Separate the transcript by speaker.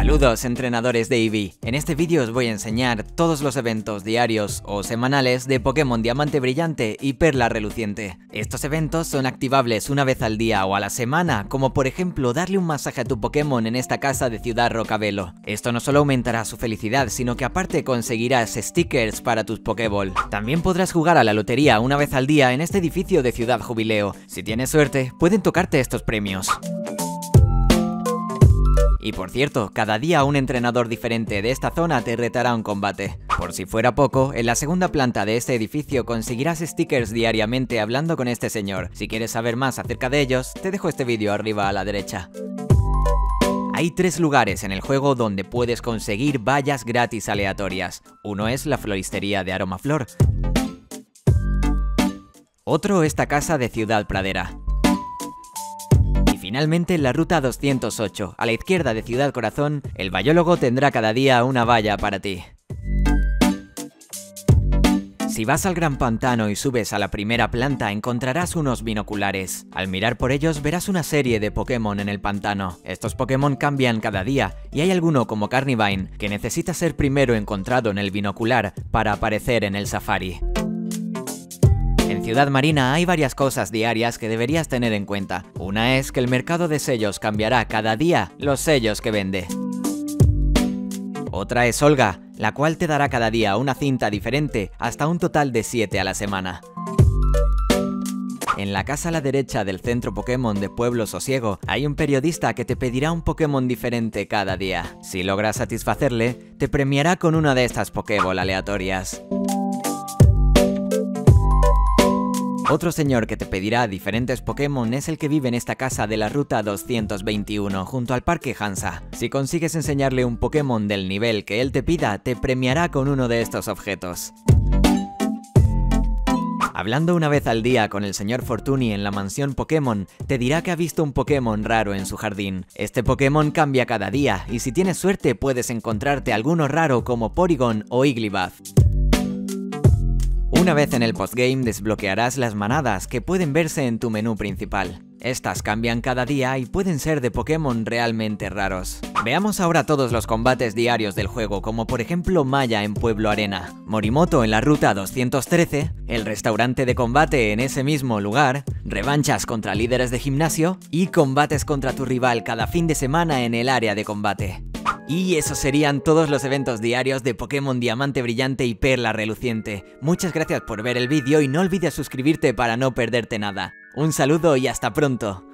Speaker 1: Saludos entrenadores de Eevee, en este vídeo os voy a enseñar todos los eventos diarios o semanales de Pokémon Diamante Brillante y Perla Reluciente. Estos eventos son activables una vez al día o a la semana, como por ejemplo darle un masaje a tu Pokémon en esta casa de Ciudad Rocabelo. Esto no solo aumentará su felicidad, sino que aparte conseguirás stickers para tus Pokéball. También podrás jugar a la lotería una vez al día en este edificio de Ciudad Jubileo. Si tienes suerte, pueden tocarte estos premios. Y por cierto, cada día un entrenador diferente de esta zona te retará un combate. Por si fuera poco, en la segunda planta de este edificio conseguirás stickers diariamente hablando con este señor. Si quieres saber más acerca de ellos, te dejo este vídeo arriba a la derecha. Hay 3 lugares en el juego donde puedes conseguir vallas gratis aleatorias. Uno es la floristería de Aromaflor. Otro esta casa de Ciudad Pradera. Finalmente, en la ruta 208, a la izquierda de Ciudad Corazón, el Bayólogo tendrá cada día una valla para ti. Si vas al Gran Pantano y subes a la primera planta, encontrarás unos binoculares. Al mirar por ellos verás una serie de Pokémon en el pantano. Estos Pokémon cambian cada día, y hay alguno como Carnivine, que necesita ser primero encontrado en el binocular para aparecer en el safari. En Ciudad Marina hay varias cosas diarias que deberías tener en cuenta. Una es que el mercado de sellos cambiará cada día los sellos que vende. Otra es Olga, la cual te dará cada día una cinta diferente, hasta un total de 7 a la semana. En la casa a la derecha del centro Pokémon de Pueblo Sosiego hay un periodista que te pedirá un Pokémon diferente cada día. Si logras satisfacerle, te premiará con una de estas Pokéball aleatorias. Otro señor que te pedirá diferentes Pokémon es el que vive en esta casa de la ruta 221 junto al Parque Hansa. Si consigues enseñarle un Pokémon del nivel que él te pida, te premiará con uno de estos objetos. Hablando una vez al día con el señor Fortuny en la mansión Pokémon, te dirá que ha visto un Pokémon raro en su jardín. Este Pokémon cambia cada día y si tienes suerte puedes encontrarte alguno raro como Porygon o Igglybuff. Una vez en el postgame desbloquearás las manadas que pueden verse en tu menú principal. Estas cambian cada día y pueden ser de Pokémon realmente raros. Veamos ahora todos los combates diarios del juego, como por ejemplo Maya en Pueblo Arena, Morimoto en la ruta 213, el restaurante de combate en ese mismo lugar, revanchas contra líderes de gimnasio y combates contra tu rival cada fin de semana en el área de combate. Y esos serían todos los eventos diarios de Pokémon Diamante Brillante y Perla Reluciente. Muchas gracias por ver el vídeo y no olvides suscribirte para no perderte nada. Un saludo y hasta pronto.